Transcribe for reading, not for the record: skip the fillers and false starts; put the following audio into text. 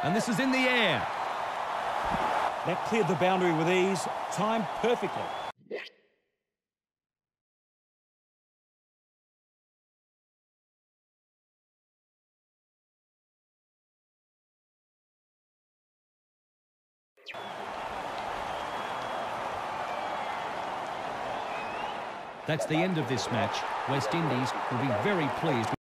And this is in the air. That cleared the boundary with ease, timed perfectly. That's the end of this match. West Indies will be very pleased.